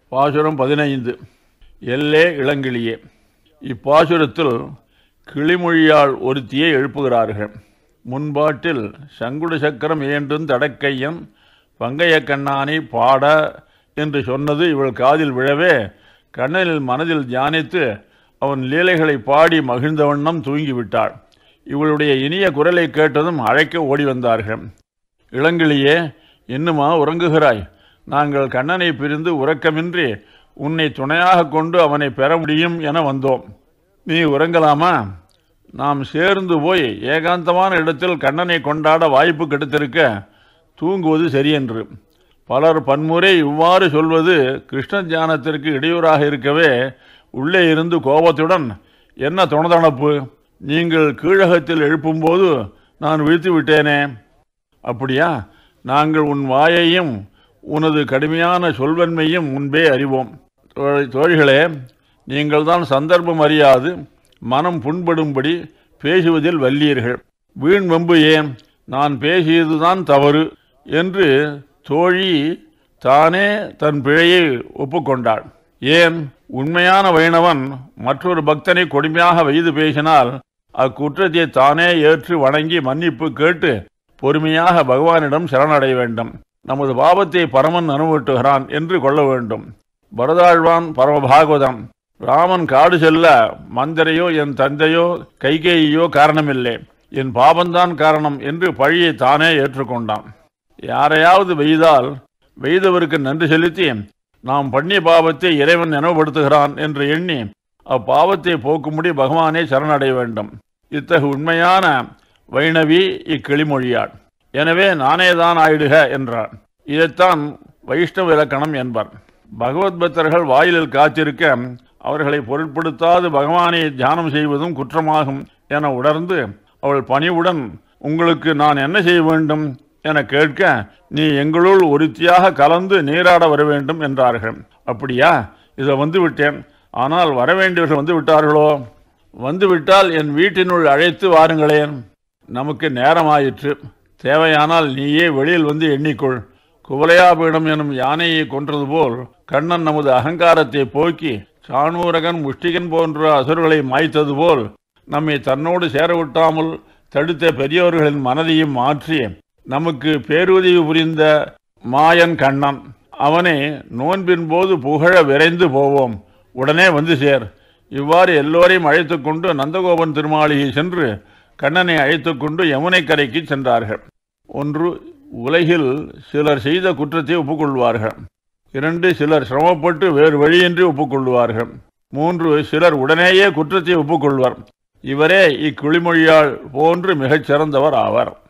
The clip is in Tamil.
பாசுரம் 15. எல்லே இளங்கிளியே. இப்பாசுரத்தில் கிளிமொழியால் ஒருத்தியை எழுப்புகிறார்கள். முன்பாட்டில் சங்குடு சக்கரம் ஏன்றும் தடக்கையன் பங்கைய கண்ணானை பாட என்று சொன்னது இவள் காதில் விழவே கண்ணனில் மனதில் தியானித்து அவன் லீலைகளை பாடி மகிழ்ந்த வண்ணம் தூங்கிவிட்டாள். இவளுடைய இனிய குரலை கேட்டதும் அழைக்க ஓடி வந்தார்கள். இளங்கிளியே, இன்னுமா உறங்குகிறாய்? நாங்கள் கண்ணனை பிரிந்து உறக்கமின்றி உன்னை துணையாக கொண்டு அவனை பெற முடியும் என வந்தோம். நீ உறங்கலாமா? நாம் சேர்ந்து போய் ஏகாந்தமான இடத்தில் கண்ணனை கொண்டாட வாய்ப்பு கிடைத்திருக்க தூங்குவது சரியென்று. பலர் பன்முறை இவ்வாறு சொல்வது கிருஷ்ண தியானத்திற்கு இடையூறாக இருக்கவே உள்ளே இருந்து கோபத்துடன், என்ன தொணதணப்பு, நீங்கள் கீழகத்தில் எழுப்பும்போது நான் விழித்து விட்டேனே. அப்படியா? நாங்கள் உன் வாயையும் உனது கடுமையான சொல்வன்மையும் முன்பே அறிவோம். தோழிகளே, நீங்கள் தான் சந்தர்ப்பம் அறியாது மனம் புண்படும்படி பேசுவதில் வல்லீர்கள். வீண் வம்பு ஏன்? நான் பேசியதுதான் தவறு என்று தோழி தானே தன் பிழையை ஒப்புக்கொண்டாள். ஏன்? உண்மையான வைணவன் மற்றொரு பக்தனை கொடுமையாக வைத்து பேசினால் அக்குற்றத்தை தானே ஏற்று வணங்கி மன்னிப்பு கேட்டு பொறுமையாக பகவானிடம் சரணடைய வேண்டும். நமது பாவத்தை பரமன் அனுபவிட்டுகிறான் என்று கொள்ள வேண்டும். பரதாழ்வான் பரமபாகவதம். ராமன் காடு செல்ல மந்திரையோ என் தந்தையோ கைகேயோ காரணமில்லை, என் பாபந்தான் காரணம் என்று பழியை தானே ஏற்றுக்கொண்டான். யாரையாவது வெய்தால் வெய்தவருக்கு நன்றி செலுத்தி நாம் பண்ணிய பாவத்தை இறைவன் நினைவுபடுத்துகிறான் என்று எண்ணி அப்பாவத்தை போக்கும்படி பகவானே சரணடைய வேண்டும். இத்தகு உண்மையான வைணவி இக்கிளிமொழியாள். எனவே நானேதான் ஆயிடுக என்றார். இதைத்தான் வைஷ்ணவ இலக்கணம் என்பர். பகவத் பக்தர்கள் வாயிலில் காத்திருக்க அவர்களை பொருட்படுத்தாது பகவானை தியானம் செய்வதும் குற்றமாகும் என உணர்ந்து அவள் பணிவுடன், உங்களுக்கு நான் என்ன செய்ய வேண்டும் என கேட்க, நீ எங்களுள் ஒருத்தியாக கலந்து நீராட வர வேண்டும் என்றார்கள். அப்படியா? இதை வந்துவிட்டேன். ஆனால் வரவேண்டியவர்கள் வந்து விட்டார்களோ? வந்துவிட்டால் என் வீட்டினுள் அழைத்து வாருங்களேன். நமக்கு நேரமாயிற்று. தேவையானால் நீயே வெளியில் வந்து எண்ணிக்கொள். குவலையாபீடம் எனும் யானையை கொன்றது போல் கண்ணன் நமது அகங்காரத்தை போக்கி சாணூரகன் முஷ்டிகன் போன்ற அசுரர்களை மாய்த்தது போல் நம்மை தன்னோடு சேரவிட்டாமல் தடுத்த பெரியவர்களின் மனதையும் மாற்றி நமக்கு பேருதவி புரிந்த மாயன் கண்ணன். அவனை நோன்பின் போது புகழ விரைந்து போவோம். உடனே வந்து சேர். இவ்வாறு எல்லோரையும் அழைத்து கொண்டு நந்தகோபன் திருமாளிகை சென்று கண்ணனை அழைத்து கொண்டு யமுனை கரைக்கு சென்றார்கள். 1. உலகில் சிலர் செய்த குற்றத்தை ஒப்புக்கொள்வார்கள். 2. சிலர் சிரமப்பட்டு வேறு வழியின்றி ஒப்புக்கொள்வார்கள். 3. சிலர் உடனேயே குற்றத்தை ஒப்புக்கொள்வர். இவரே இக்கிளிமொழியாள் போன்று மிகச் சிறந்தவர் ஆவார்.